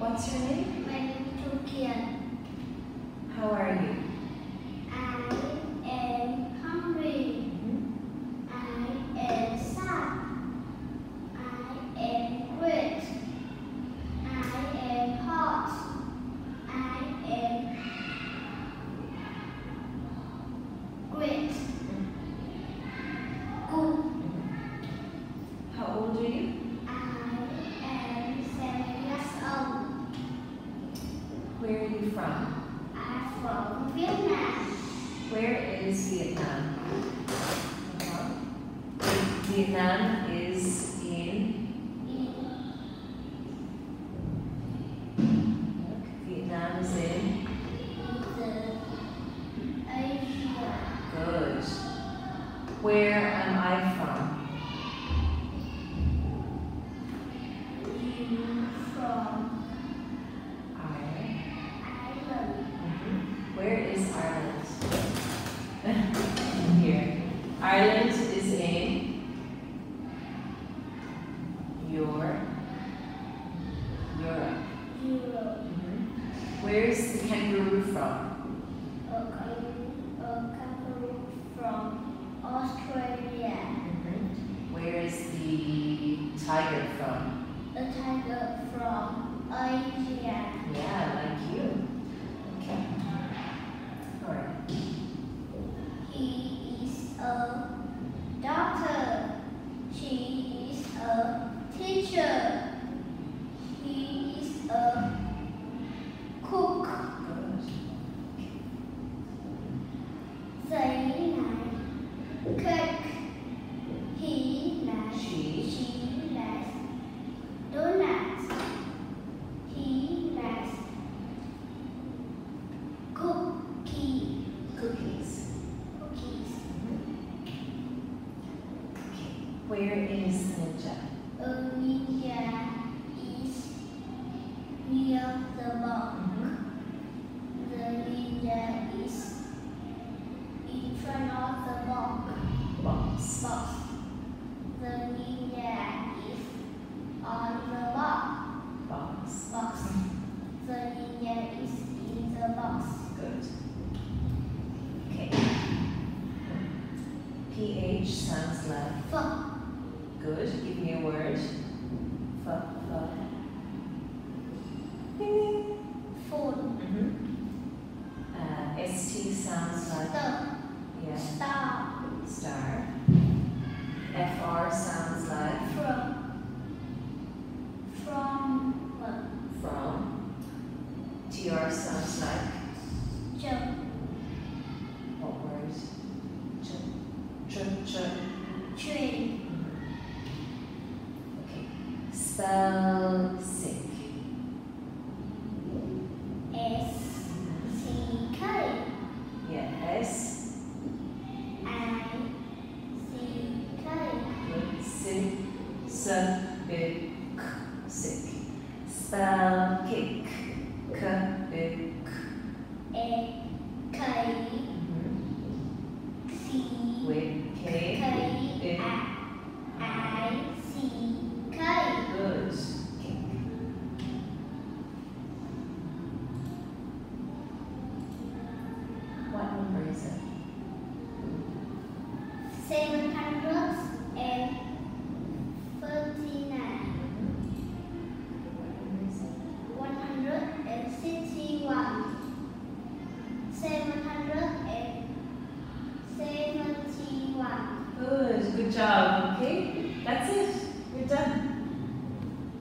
What's your name? My name is Chukian. How are you? I am hungry. I am sad. I am great. I am hot. I am great. Good. How old are you? I am 7 years old. Where are you from? I'm from Vietnam. Where is Vietnam? Vietnam is in... Vietnam is in... Asia. Good. Where am I from? You from Ireland. Ireland. Where is Ireland? Here. Ireland is in Europe. Europe. Where's the kangaroo from? A kangaroo from Australia. Where is the tiger from? A tiger from Asia. Yeah, like you. Okay. Alright. He is a doctor. She is a teacher. He is a cook. Good. Giấy này cake. He likes She. She likes donuts. He likes cookies. Cookies. Cookies. Where is Ninja? Ninja is near the box. The ninja is in front of the box. Box. The ninja is on the box. Box. The ninja is in the box. Good. Okay. PH sounds like F. good. Give me a word. F. Phone. ST sounds like yeah. Star. Star. FR sounds like from. TR sounds like Jump. what word? Train. Okay. Spell sick. S-C-K. Yeah. S. I-C-K. Good. Sick. Big. Sick. Spell kick. Big. E-K. C. With K. K. Big. I-C-K. Good. Kick. What number is it? 739. What number is it? 161. 771. Good. Good job. Okay. That's it. You're done.